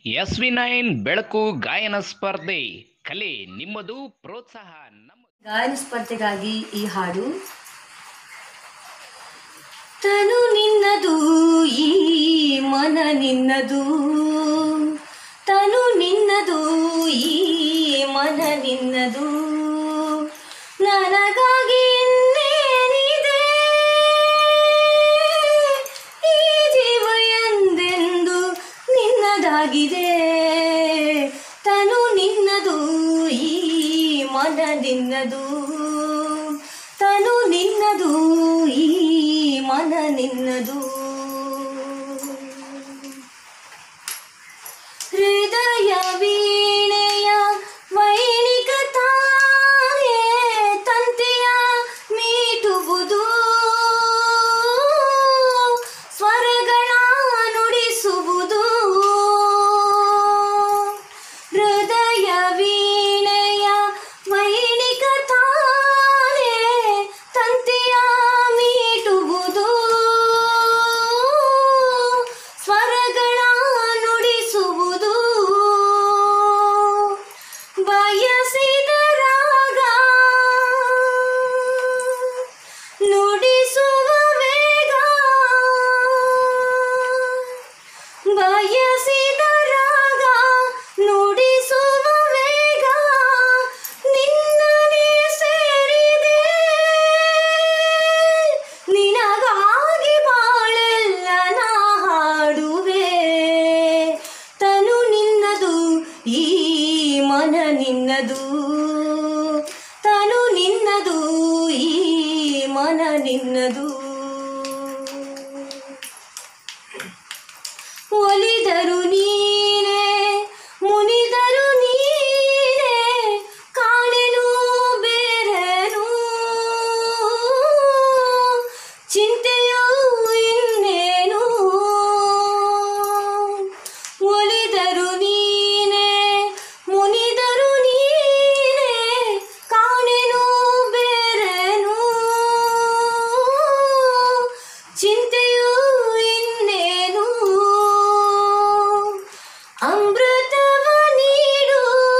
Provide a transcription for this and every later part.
SV9 ಬೆಳಕು ಗಾಯನ ಸ್ಪರ್ಧೆ ಕಲೆ ನಿಮ್ಮದು ಪ್ರೋತ್ಸಾಹ ನಮ್ಮ ಗಾಯನ ಸ್ಪರ್ಧೆಗಾಗಿ ಈ ಹಾಡು. ತನು ನಿನ್ನದು ಈ ಮನ ನಿನ್ನದು, ತನು ನಿನ್ನದು ಈ ಮನ ನಿನ್ನದು, ನನಗಾಗಿ ಇನ್ನೇನಿದೆ ಈ ಜೀವ ಎಂದೆಂದು ನಿನ್ನದಾಗಿದೆ. ತನು ನಿನ್ನದು ಈ ಮನ ನಿನ್ನದು, ತನು ನಿನ್ನದು ಈ ಮನ ನಿನ್ನದು. ಹೃದಯ ವೀಣೆಯ ವೈಣಿಕ ತಾನೇ ತಂತಿಯ ಮೀಟುವುದು, ಸ್ವರಗಳ ನುಡಿಸುವುದು. ಹೃದಯ ವೀಣೆಯ ವೈಣಿಕ ತಾನೇ ತಂತಿಯ ಮೀಟುವುದು, ಸ್ವರಗಳ ನುಡಿಸುವುದು. ಬಯಸಿದ ರಾಗ ನುಡಿಸುವ ವೇಗ, ಬಯಸಿದ ರಾಗ ನುಡಿಸುವ ವೇಗ, ನಿನ್ನನೇ ಸೇರಿದೆ ನಿನಗಾಗಿ ಬಾಳೆಲ್ಲ ನಾ ಹಾಡುವೆ. ತನು ನಿನ್ನದು ಈ ಮನ ನಿನ್ನದು, ತನು ನಿನ್ನದು ಈ ಮನ ನಿನ್ನದು. ಒಲಿದರು ನೀನೇ ಮುನಿದರು ನೀನೇ, ಕಾಣೆನು ಬೇರೆನು ಚಿಂತೆಯು ಇನ್ನೇನು. ಒಲಿದರು ನೀನೇ ಮುನಿದರು ನೀನೇ, ಕಾಣೆನು ಬೇರೆನು ಚಿಂತೆಯು ಇನ್ನೇನು. ಅಮೃತವ ನೀಡು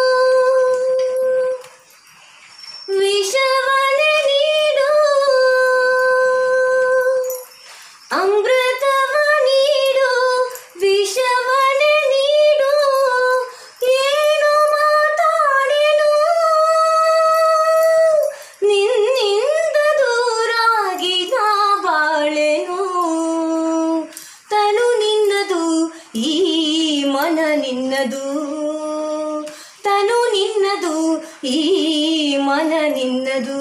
ವಿಷವನೆ ನೀಡು, ಅಮೃತವ ನೀಡು ವಿಷವನೆ ನೀಡು. ಏನು ಮಾತಾಡೆನು ನಿನ್ನಿಂದ ದೂರಾಗಿ ನಾ ಬಾಳೆನು. ತನು ನಿನ್ನದು ಈ ಮನ ನಿನ್ನದು, ತನು ನಿನ್ನದು ಈ ಮನ ನಿನ್ನದು,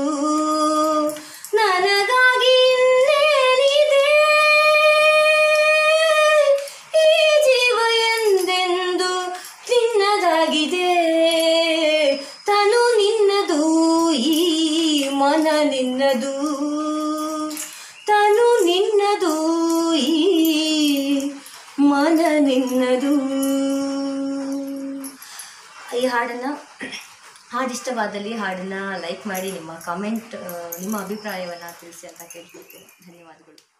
ನನಗಾಗಿ ಇನ್ನೇನಿದೆ ಈ ಜೀವ ಎಂದೆಂದು ನಿನ್ನದಾಗಿದೆ. ತನು ನಿನ್ನದು ಈ ಮನ ನಿನ್ನದು, ತನು ನಿನ್ನದು ಈ ಮನ ನಿನ್ನದು. ಈ ಹಾಡಿಷ್ಟವಾದಲ್ಲಿ ಹಾಡನ್ನು ಲೈಕ್ ಮಾಡಿ, ನಿಮ್ಮ ಕಾಮೆಂಟ್ ನಿಮ್ಮ ಅಭಿಪ್ರಾಯವನ್ನು ತಿಳಿಸಿ ಅಂತ ಕೇಳ್ಕೊಳ್ತೀನಿ. ಧನ್ಯವಾದಗಳು.